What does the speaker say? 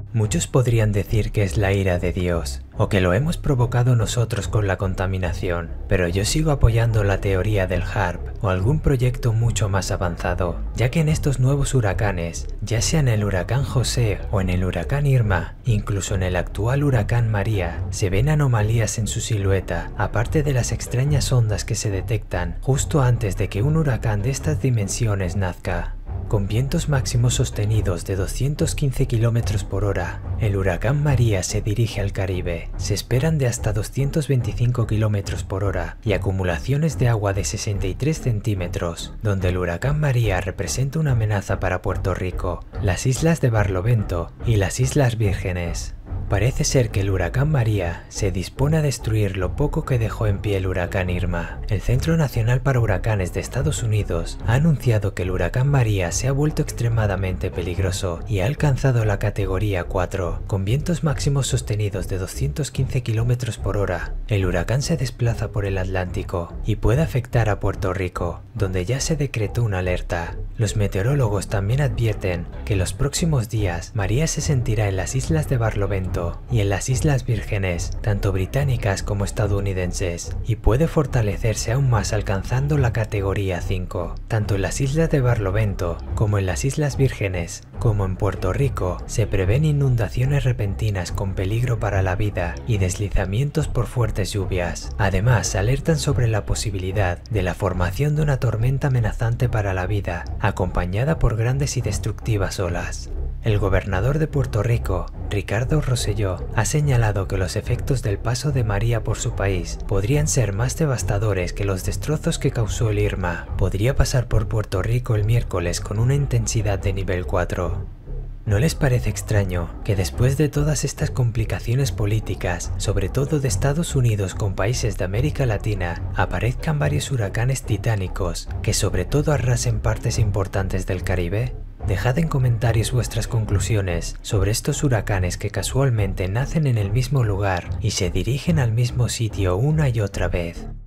Muchos podrían decir que es la ira de Dios, o que lo hemos provocado nosotros con la contaminación, pero yo sigo apoyando la teoría del HAARP o algún proyecto mucho más avanzado, ya que en estos nuevos huracanes, ya sea en el huracán José o en el huracán Irma, incluso en el actual huracán María, se ven anomalías en su silueta, aparte de las extrañas ondas que se detectan justo antes de que un huracán de estas dimensiones nazca. Con vientos máximos sostenidos de 215 km por hora, el huracán María se dirige al Caribe. Se esperan de hasta 225 km por hora y acumulaciones de agua de 63 centímetros, donde el huracán María representa una amenaza para Puerto Rico, las islas de Barlovento y las Islas Vírgenes. Parece ser que el huracán María se dispone a destruir lo poco que dejó en pie el huracán Irma. El Centro Nacional para Huracanes de Estados Unidos ha anunciado que el huracán María se ha vuelto extremadamente peligroso y ha alcanzado la categoría 4, con vientos máximos sostenidos de 215 km por hora. El huracán se desplaza por el Atlántico y puede afectar a Puerto Rico, donde ya se decretó una alerta. Los meteorólogos también advierten que en los próximos días María se sentirá en las islas de Barlovento y en las Islas Vírgenes, tanto británicas como estadounidenses, y puede fortalecerse aún más alcanzando la categoría 5. Tanto en las Islas de Barlovento como en las Islas Vírgenes, como en Puerto Rico, se prevén inundaciones repentinas con peligro para la vida y deslizamientos por fuertes lluvias. Además, alertan sobre la posibilidad de la formación de una tormenta amenazante para la vida, acompañada por grandes y destructivas olas. El gobernador de Puerto Rico, Ricardo Rosselló, ha señalado que los efectos del paso de María por su país podrían ser más devastadores que los destrozos que causó el Irma. Podría pasar por Puerto Rico el miércoles con una intensidad de nivel 4. ¿No les parece extraño que después de todas estas complicaciones políticas, sobre todo de Estados Unidos con países de América Latina, aparezcan varios huracanes titánicos que sobre todo arrasen partes importantes del Caribe? Dejad en comentarios vuestras conclusiones sobre estos huracanes que casualmente nacen en el mismo lugar y se dirigen al mismo sitio una y otra vez.